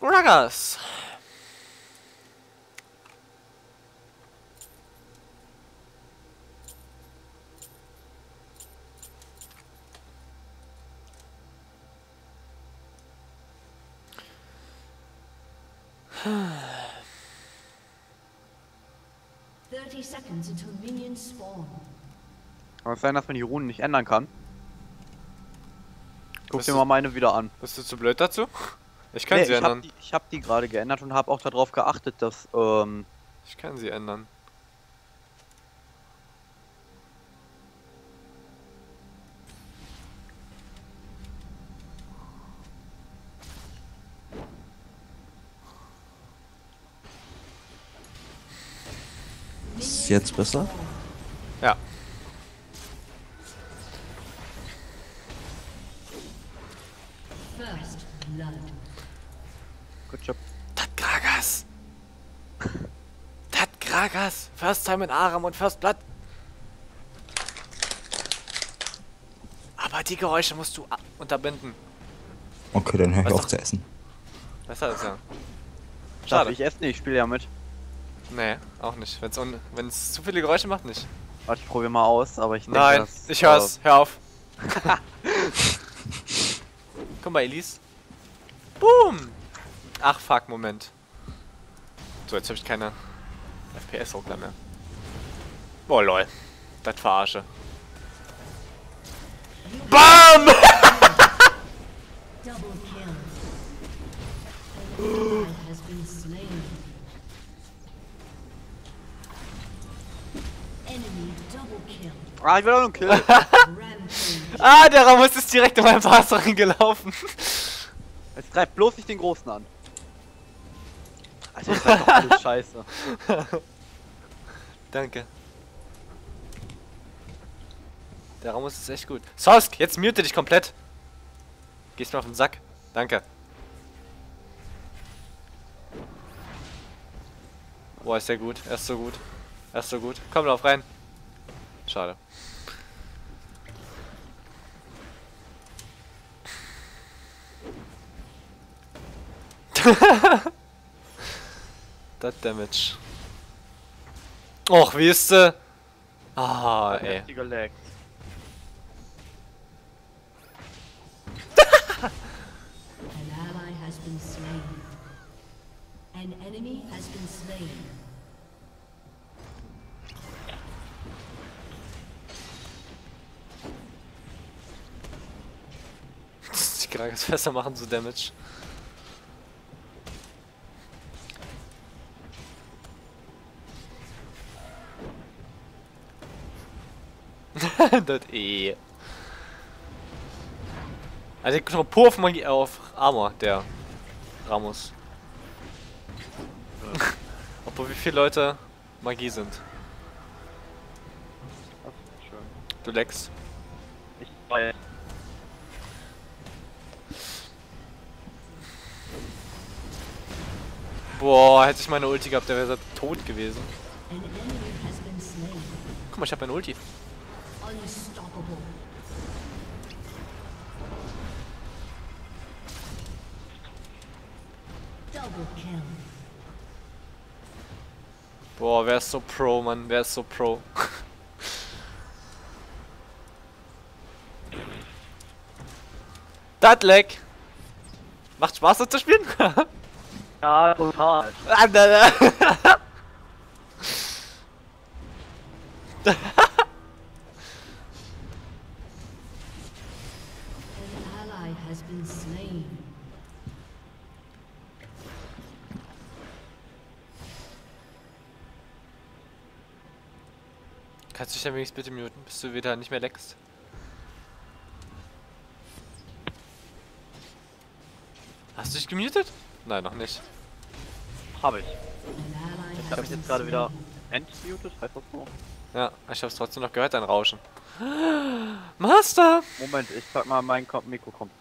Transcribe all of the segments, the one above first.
Gragas. Seconds until minions spawn. Kann es sein, dass man die Runen nicht ändern kann? Guck Bist dir du- mal meine wieder an. Bist du zu blöd dazu? Ich kann sie ändern. Ich hab die gerade geändert und habe auch darauf geachtet, dass Ich kann sie ändern. Ist jetzt besser? Ja. First blood. Good job. Dat Gragas. Dat Gragas. First time in Aram und First Blood. Aber die Geräusche musst du unterbinden. Okay, dann hör ich Was auf doch- zu essen. Besser ist ja. Schade. Schade. Ich esse nicht, ich spiele ja mit. Nee, auch nicht. Wenn's zu viele Geräusche macht, nicht. Warte, ich probiere mal aus, aber ich denke, Nein, dass, ich hör's. Hör auf. Guck mal, Elise. Boom! Ach, fuck, Moment. So, jetzt habe ich keine FPS-Ruckler mehr. Boah, lol. Das verarsche. BAM! Double kill. An ally has been slain. Enemy double kill. Ah, ich will auch noch einen Kill. Rampage. Ah, der Ramos ist direkt in meinem Pass reingelaufen. Jetzt greift bloß nicht den Großen an. Alter, das ist doch alles scheiße. Danke. Der Ramos ist echt gut. Sosk, jetzt mute dich komplett. Gehst mir auf den Sack. Danke. Boah, ist der gut. Er ist so gut. Er ist so gut. Komm, lauf rein. Schade. Das Damage. Och, wie ist sie? Ah, ey. Heftiger Lag. An ally has been slain. An enemy has been slain. Die Krankheitsfässer machen so Damage. Das eh. Also ich komme pur auf Magie auf Armor, der Ramos. Obwohl wie viele Leute Magie sind. Das ist schön. Du leckst. Ich weiß. Boah, hätte ich meine Ulti gehabt, der wäre tot gewesen. An enemy has been slain. Guck mal, ich habe meine Ulti. Unstoppable. Double kill. Boah, wer ist so pro, Mann? Wer ist so pro? Das Leck! Macht Spaß, das zu spielen? Ja, total. Ah, da, da. An ally has been slain. Kannst du dich ja wenigstens bitte muten, bis du wieder nicht mehr leckst? Hast du dich gemutet? Nein, noch nicht. Hab ich. An ally Ich has habe mich been jetzt gerade wieder slain. entmutet, heißt das so? Ja, ich hab's trotzdem noch gehört, dein Rauschen. Master! Moment, ich pack mal mein Mikro kommt.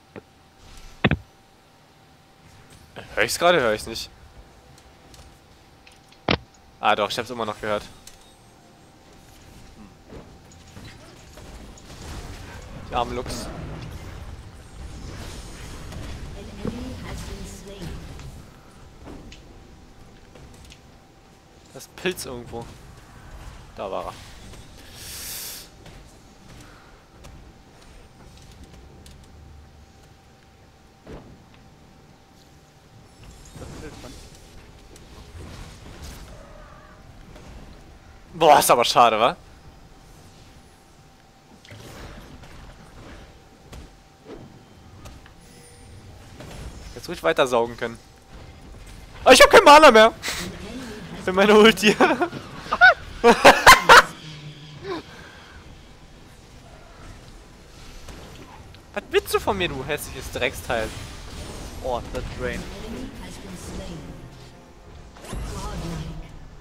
Hör ich's gerade? Hör ich's nicht. Ah doch, ich hab's immer noch gehört. Die armen Lux. An enemy has been slain. Das ist ein Pilz irgendwo. Da war er. Boah, ist aber schade, wa? Jetzt ruhig weiter saugen können. Oh, ich hab keinen Mana mehr! Für meine Ulti. Was willst du von mir, du hässliches Drecksteil? Oh, das Drain. Enemy has been slain. Godlike.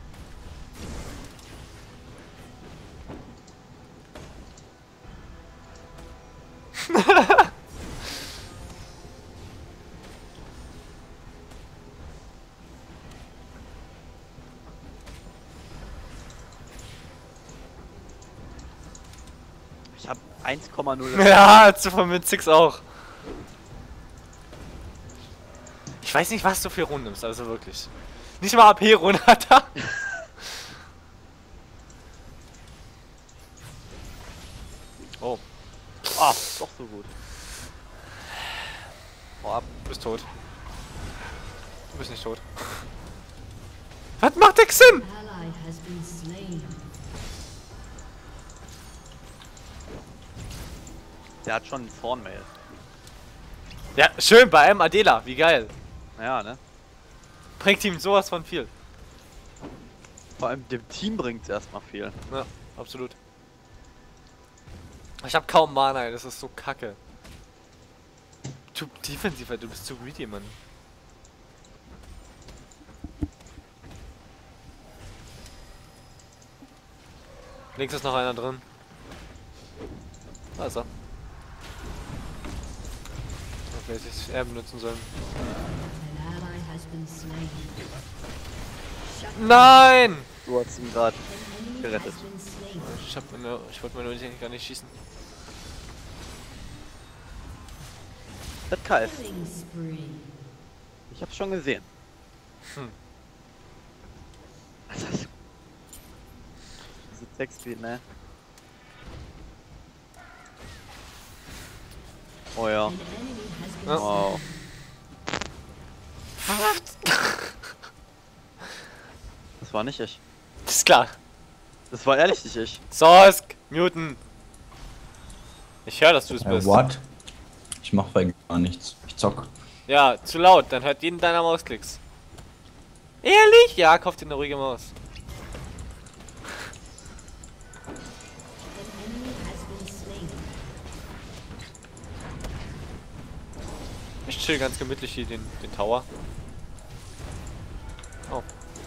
Ich hab 1,0. Ja, zu von mit Six auch. Ich weiß nicht, was du für Runden nimmst, also wirklich. Nicht mal AP-Runden hat er. Oh, Ah, doch so gut. Oh, ab. du bist tot. Du bist nicht tot. Was macht der Xin? Ally has been slain. Der hat schon einen Thornmail. Ja, schön bei einem Adela, wie geil. Ja, ne? Bringt ihm sowas von viel. Vor allem dem Team bringt's erstmal viel. Ja, absolut. Ich hab kaum Mana, ey, das ist so kacke. Du defensiver, du bist zu greedy, Mann. Links ist noch einer drin. Da ist er. Okay, hätte ich eher benutzen sollen. An ally has been slain. Nein! Du hast ihn gerade An enemy gerettet. has been slain. Ich wollte meine Ulti eigentlich gar nicht schießen. Das Kalt. Killing spree. Ich hab's schon gesehen. Hm. Was ist das? Diese Textbeat, ne? Oh ja. An enemy has been Ja. Wow. Das war nicht ich. Das ist klar. Das war ehrlich nicht ich. Sosk! Muten! Ich höre, dass du es bist. What? Ich mach bei gar nichts. Ich zock. Ja, zu laut, dann hört jeden deiner Mausklicks. Ehrlich? Ja, kauf dir eine ruhige Maus. An enemy has been slain. Ich chill ganz gemütlich hier den Tower. Oh.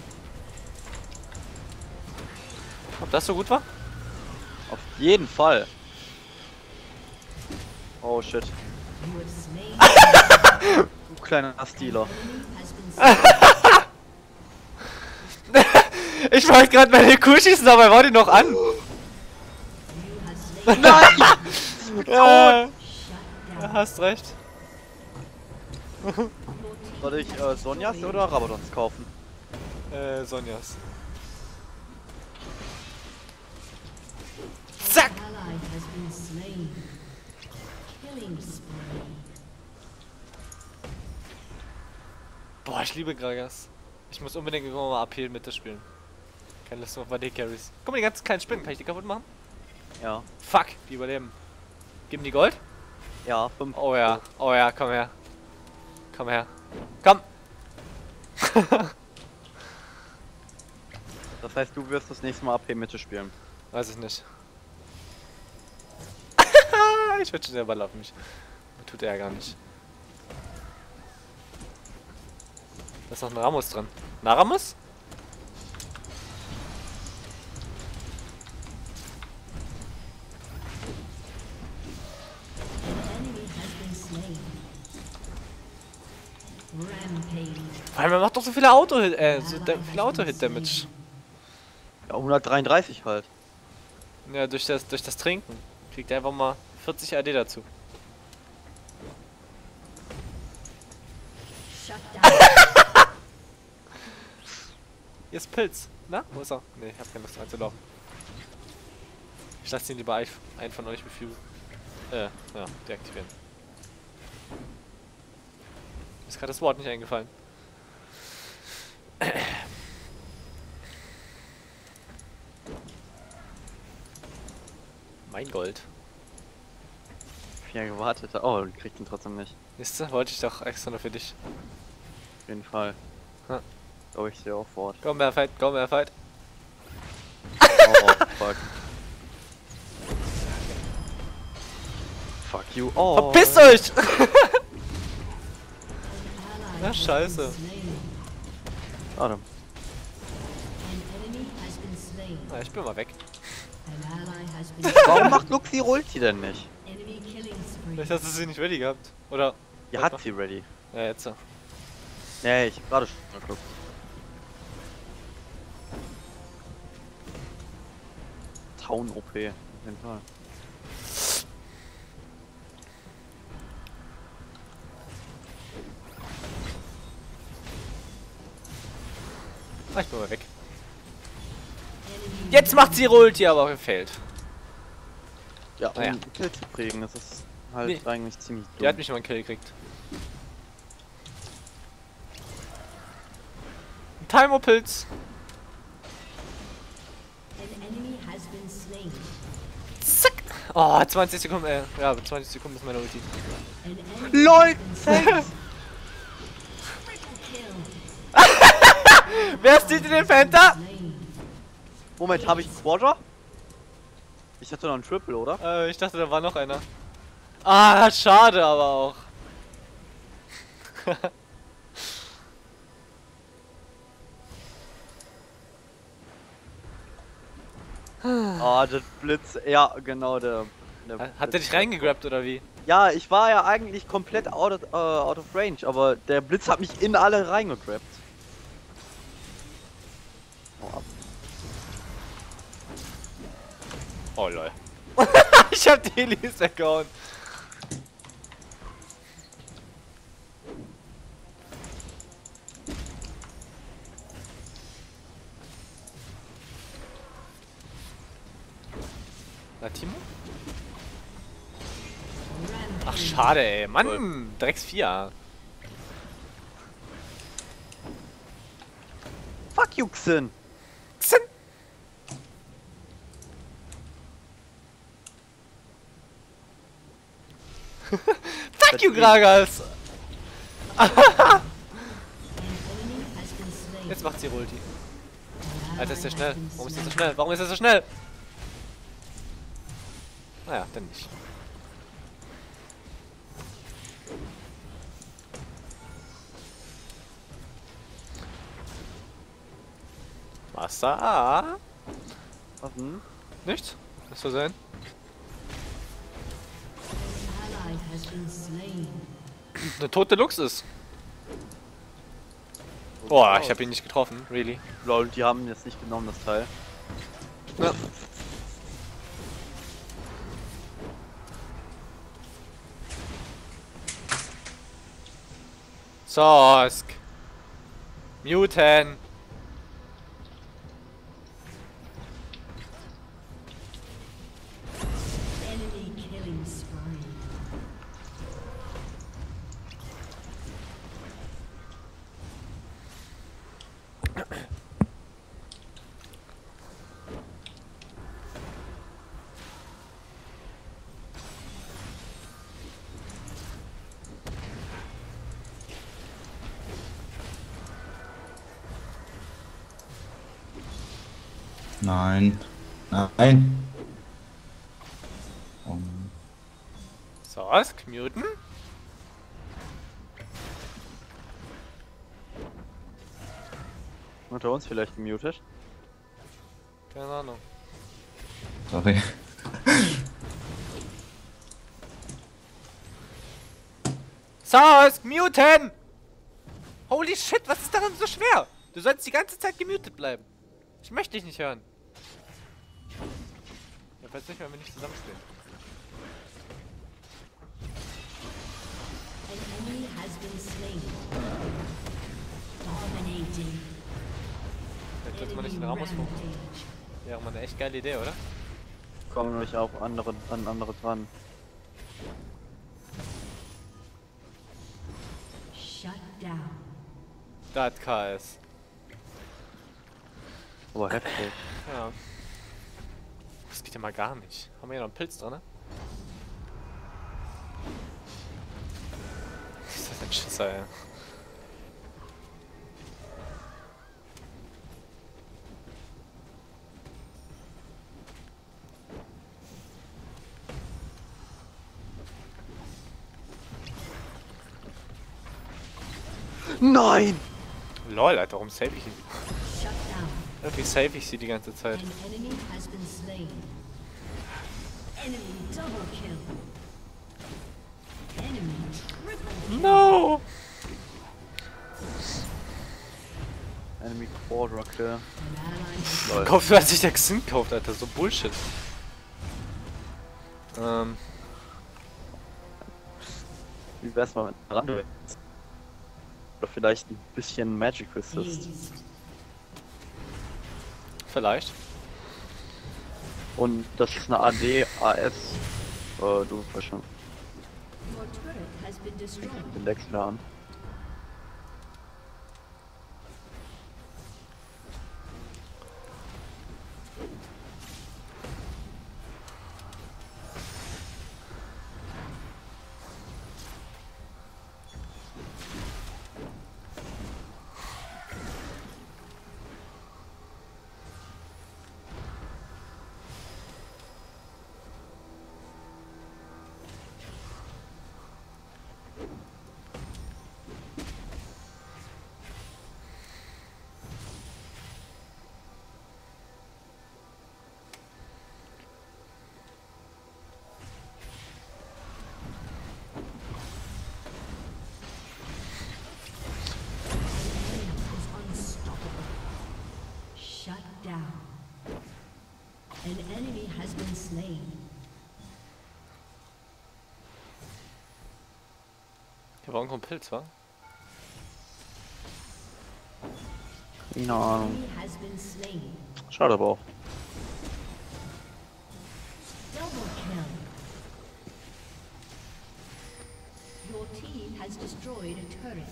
Ob das so gut war? Auf jeden Fall. Oh shit. You have slain. Du kleiner Stealer. Enemy has been slain. Ich wollte gerade meine Kuh schießen, aber er war die noch an. You have slain. Nein! Ja, Shut du down. hast recht. Soll ich Sonjas oder Rabadons kaufen? Sonjas. An Zack! ally has been slain. Killing spree. Boah, ich liebe Gragas. Ich muss unbedingt irgendwann mal AP mitspielen. Keine Lust auf AD-Carries. Guck mal, die ganzen kleinen Spinnen. Kann ich die kaputt machen? Ja. Fuck, die überleben. Geben die Gold? Ja, 5. Oh ja, komm her. Komm her. Komm! Das heißt, du wirst das nächste Mal AP Mitte spielen. Weiß ich nicht. Ich wünsche, der Ball auf mich. Tut er ja gar nicht. Da ist noch ein Ramos drin. Na, Ramos? An enemy has been slain. Rampage. Vor allem, er macht doch so viele Auto-Hit, viel Auto-Hit-Damage. Ja, 133 halt. Ja, durch das Trinken. Kriegt er einfach mal 40 AD dazu. Shut down. Hier ist Pilz. Na, wo ist er? Ne, ich hab keine Lust reinzulaufen. Ich lasse ihn lieber ein von euch beflügeln. Ja, deaktivieren. Mir ist gerade das Wort nicht eingefallen. Mein Gold. Ja, gewartet. Oh, du kriegst ihn trotzdem nicht. Wisst ihr, wollte ich doch extra nur für dich. Auf jeden Fall. Ha. Glaube ich dir auch fort. Go mehr Fight, go mehr Fight. Oh, fuck. Fuck you. Oh. Verpisst euch! An ally Ja, has scheiße. been slain. Warte. An enemy has been slain. Na, ich bin mal weg. An ally has been Warum macht Luxi Ulti denn nicht? enemy killing spree. Vielleicht hast du sie nicht ready gehabt. Oder? Die hat sie ready. Ja, jetzt so. Nee, ich hab gerade schon geguckt. Town OP. Auf jeden Fall. Ah, ich bin mal weg. Enemy Jetzt macht sie ihre Ulti, aber gefällt. Ja, um Naja. Kill zu kriegen, das ist halt Nee. eigentlich ziemlich Die hat dumm. mich mal einen Kill gekriegt. Ein Timer-Pilz. An enemy has been slain. Zack. Oh, 20 Sekunden, ja, 20 Sekunden ist meine Ulti. An enemy LOL! has been slain. Thanks! Triple kill. Wer steht in den Panther? Slain. Moment, habe ich einen Quadra? Ich hatte noch einen Triple, oder? Ich dachte, da war noch einer. Ah, schade aber auch. Ah, der Blitz. Ja, genau, der Hat der Blitz. dich reingegrabt oder wie? Ja, ich war ja eigentlich komplett out of range, aber der Blitz hat mich in alle reingegrabt. Hau ab. Oh lol. Ich hab die Elise weggehauen. Na, Timo? Ach, schade, ey. Mann, Drecks 4. Fuck you, Xin! Xin. Fuck you, Gragas! An enemy has been slain. Jetzt macht sie Ulti. An Alter, ist der ally schnell. has been Warum ist der so slain. schnell? Warum ist er so schnell? Naja, dann nicht. Wasser? Was denn? Nichts? Was soll sein? An ally has been slain. Eine tote Lux ist. Boah, ich habe ihn nicht getroffen. Really? Lol, die haben jetzt nicht genommen, das Teil. Ja. Sosk. Mutant. Enemy killing spree. Nein. Nein. Oh. Sosk. Mutant. Unter uns vielleicht gemutet. Keine Ahnung. Sorry. Sosk. Mutant. Holy shit, was ist daran so schwer? Du sollst die ganze Zeit gemutet bleiben. Ich möchte dich nicht hören. Ich weiß nicht, wenn wir nicht zusammenspielen. An enemy has been slain. Dominating. Setzt man nicht den Ramos hoch? Wäre mal eine echt geile Idee, oder? Kommen nicht auf andere dran. Shut down. Da hat KS. Aber heftig. Ja. Das geht ja mal gar nicht. Haben wir hier noch einen Pilz drin, ne? Ist das ein Schisser, ey. Nein! Lol, Alter, warum save ich ihn? Shut down. Irgendwie save ich sie die ganze Zeit. An enemy has been slain. Enemy double kill. Enemy triple kill. No! Enemy Quadra Kill. An ally has Lol. Kauft, wer sich der Xin kauft, Alter, so Bullshit. Wie wär's mal mit Randall? Oder vielleicht ein bisschen Magic Resist. hazed. Vielleicht. Und das ist eine AD, AS. Du weißt schon, Your turret has been destroyed. den Wechsler an. Is unstoppable. Shut down. An enemy has been slain. Hier war irgendwo ein Pilz, wa? Keine Ahnung. Enemy has been slain. Schade aber auch. Double kill. Your team has destroyed a turret.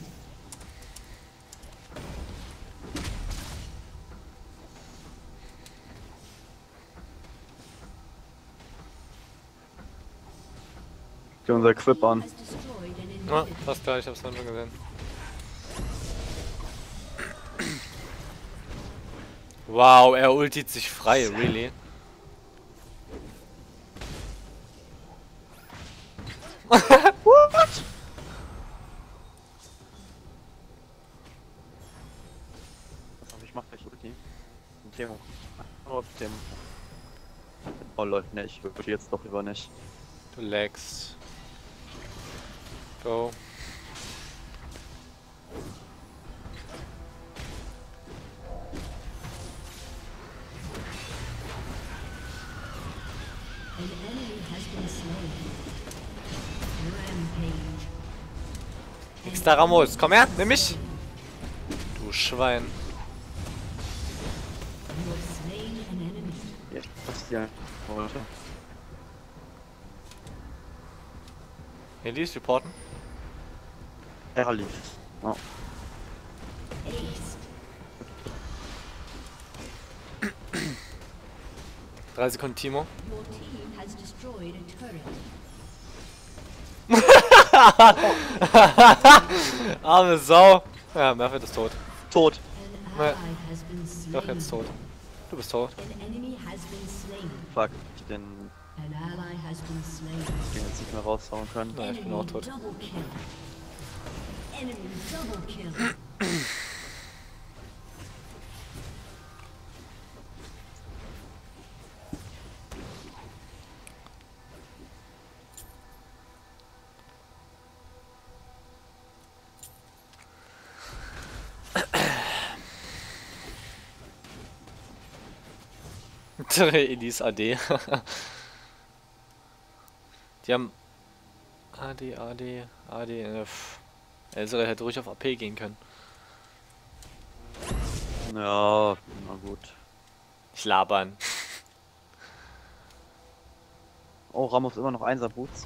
Geh unser Equip an. Has destroyed an Ja, inhibitor. fast gleich, ich hab's dann schon gesehen. Wow, er ultiert sich frei, really? What? Aber ich mach gleich Ulti. Temo. Oh, Temo. Oh läuft nicht. Wirklich jetzt doch lieber nicht. Du lagst. Go. An enemy has been slain. Rampage. Nix da, Ramos. Komm her, nimm mich. Du Schwein. You have slain an enemy. Ja, was ist hier? Leute. Elise, reporten. Er lief. Oh. Aced. 3 Sekunden, Timo. Your team has destroyed a turret. Arme Sau. Ja, Murphy ist tot. Tot. An ally has been slain. Doch, jetzt tot. Du bist tot. An enemy has been slain. Fuck, ich den An ally has been slain. jetzt nicht mehr raushauen können. Nein, ich bin auch tot. Double kill. Enemy double kill. Elise AD. Die haben AD. Elsa hätte ruhig auf AP gehen können. Ja, na gut. Ich labern. Oh, Ramos immer noch Einser-Boots.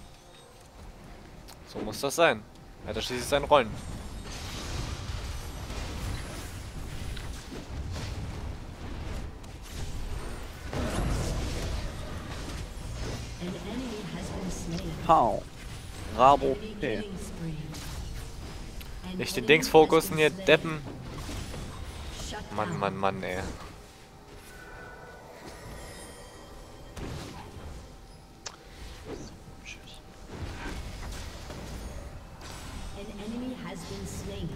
So muss das sein. Er hat ja schließlich seinen Rollen. An enemy has been slain. Pow. Rabo. Enemy Okay. killing spree. An Nicht den enemy Dings has fokussen been hier, slain. Deppen. Shut Mann, down. Mann, Mann, ey. Tschüss. An enemy has been slain.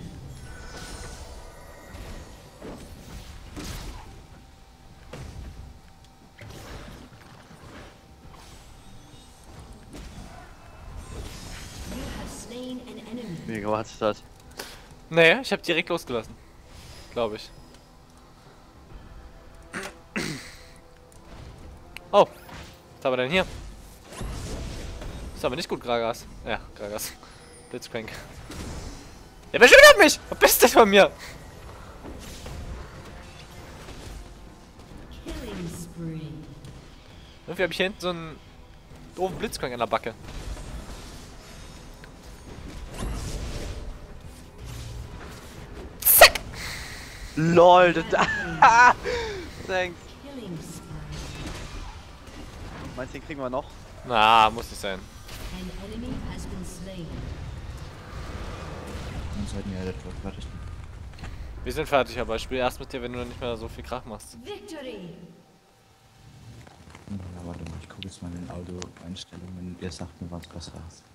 You have slain an enemy. Wie gemacht ist das? Nee, ich hab direkt losgelassen. Glaube ich. Oh. Was haben wir denn hier? Ist aber nicht gut, Gragas. Ja, Gragas. Blitzcrank. Der beschützt mich! Was bist du von mir? Killing spree. Irgendwie habe ich hier hinten so einen doofen Blitzcrank an der Backe. LOL, das. Thanks. Killing spree. Meinst du, den kriegen wir noch? Na, muss nicht sein. An enemy has been slain. Dann sollten wir ja etwa fertig. Wir sind fertig, aber ich spiele erst mit dir, wenn du dann nicht mehr so viel Krach machst. Victory. Ja, warte mal, ich gucke jetzt mal in den Audio-Einstellungen. Ihr sagt mir, was besser ist.